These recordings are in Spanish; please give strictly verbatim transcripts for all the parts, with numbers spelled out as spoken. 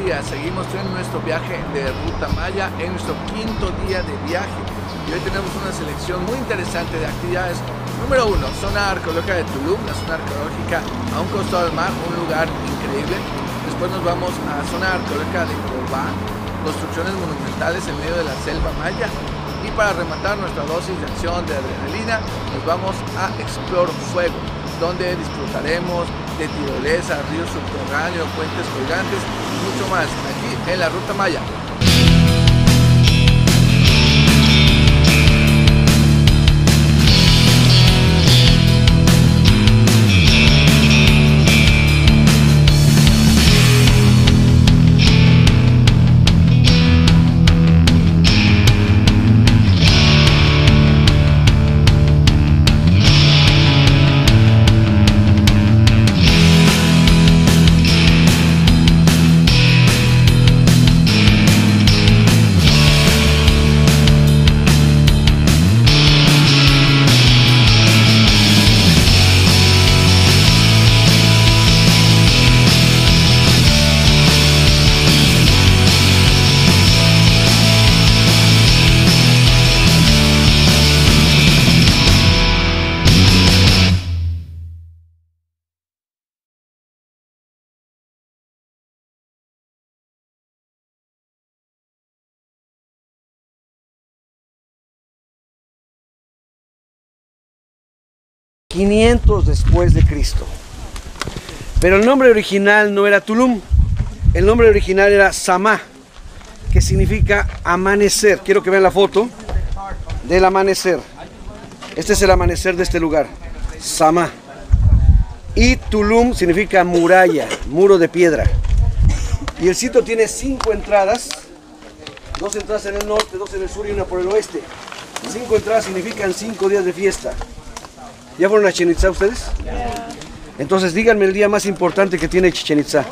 días, seguimos en nuestro viaje de Ruta Maya, en nuestro quinto día de viaje. Y hoy tenemos una selección muy interesante de actividades. Número uno, zona arqueológica de Tulum, la zona arqueológica a un costado del mar, un lugar increíble. Después nos vamos a la zona arqueológica de Cobá, construcciones monumentales en medio de la selva maya. Y para rematar nuestra dosis de acción de adrenalina, nos vamos a Explore Fuego, donde disfrutaremos de tirolesa, ríos subterráneos, puentes colgantes y mucho más, aquí en la Ruta Maya. quinientos después de Cristo. Pero el nombre original no era Tulum, el nombre original era Samá, que significa amanecer. Quiero que vean la foto del amanecer. Este es el amanecer de este lugar, Samá. Y Tulum significa muralla, muro de piedra. Y el sitio tiene cinco entradas, dos entradas en el norte, dos en el sur y una por el oeste. Cinco entradas significan cinco días de fiesta. ¿Ya fueron a Chichén Itzá ustedes? Yeah. Entonces díganme el día más importante que tiene Chichén Itzá.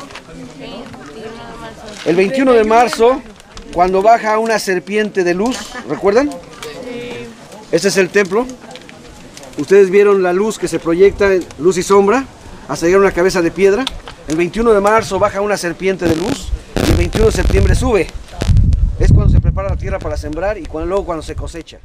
El veintiuno de marzo, cuando baja una serpiente de luz, ¿recuerdan? Sí. Este es el templo. Ustedes vieron la luz que se proyecta, luz y sombra, hasta llegar a una cabeza de piedra. El veintiuno de marzo baja una serpiente de luz y el veintiuno de septiembre sube. Es cuando se prepara la tierra para sembrar y cuando, luego cuando se cosecha.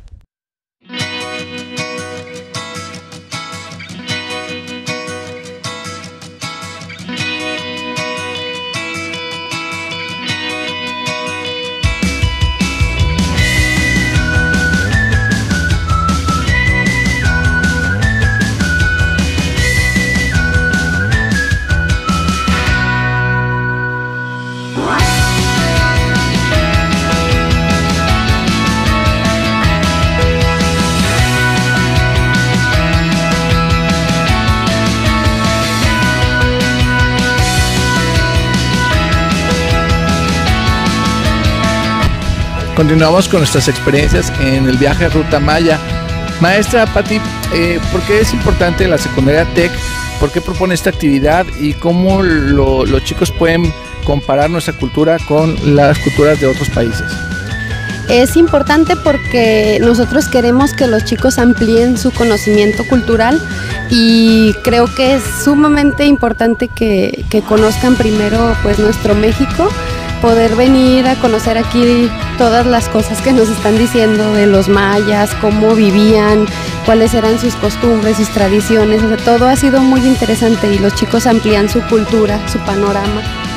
Continuamos con nuestras experiencias en el viaje a Ruta Maya. Maestra Pati, eh, ¿por qué es importante la secundaria TEC? ¿Por qué propone esta actividad? ¿Y cómo lo, los chicos pueden comparar nuestra cultura con las culturas de otros países? Es importante porque nosotros queremos que los chicos amplíen su conocimiento cultural y creo que es sumamente importante que, que conozcan primero pues nuestro México, poder venir a conocer aquí todas las cosas que nos están diciendo de los mayas, cómo vivían, cuáles eran sus costumbres, sus tradiciones, o sea, todo ha sido muy interesante y los chicos amplían su cultura, su panorama.